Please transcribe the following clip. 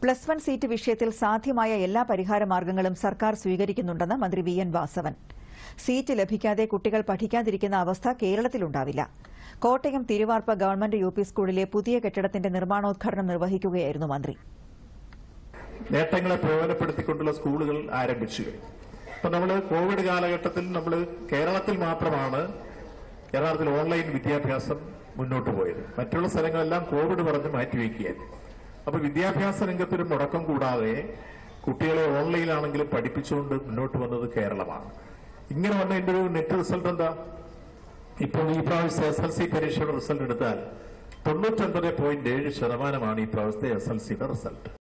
+1 seat വിഷയത്തിൽ സാധ്യമായ എല്ലാ പരിഹാര മാർഗ്ഗങ്ങളും സർക്കാർ സ്വീകരിക്കുന്നുണ്ടെന്ന് മന്ത്രി വി എൻ വാസവൻ. സീറ്റ് ലഭിക്കാതെ കുട്ടികൾ പഠിക്കാതിരിക്കുന്ന അവസ്ഥ കേരളത്തിലുണ്ടാവില്ല. Kottayam Thiruvarppu government U P സ്കൂളിലെ പുതിയ കെട്ടിടത്തിന്റെ നിർമ്മാണോദ്ഘാടനം നിർവഹിക്കുകയായിരുന്നു മന്ത്രി. നേട്ടങ്ങളെ പ്രയോജനപ്പെടുത്തിക്കൊണ്ടുള്ള സ്കൂളുകൾ ആരംഭിച്ചു. ഇപ്പൊ നമ്മൾ കോവിഡ് കാലഘട്ടത്തിൽ നമ്മൾ കേരളത്തിൽ മാത്രമാണ് യഥാർത്ഥത്തിൽ ഓൺലൈൻ വിദ്യാഭ്യാസം മുന്നോട്ട് പോയത്. മറ്റുള്ള സ്ഥലങ്ങളെല്ലാം കോവിഡ് പറഞ്ഞ് മാറ്റിവെക്കുകയായിരുന്നു. അപ്പൊ വിദ്യാഭ്യാസ രംഗത്തൊരു മുടക്കം കൂടാതെ കുട്ടികളെ ഓൺലൈനിലാണെങ്കിലും പഠിപ്പിച്ചുകൊണ്ട് മുന്നോട്ട് വന്നത് കേരളമാണ്. ഇങ്ങനെ വന്നതിന്റെ ഒരു നെറ്റ് റിസൾട്ട് എന്താ? ഇപ്പോൾ ഈ പ്രാവശ്യത്തെ SLC പരീക്ഷയുടെ റിസൾട്ട് എടുത്താൽ 99.7% ഈ പ്രാവശ്യത്തെ SLCയുടെ റിസൾട്ട്.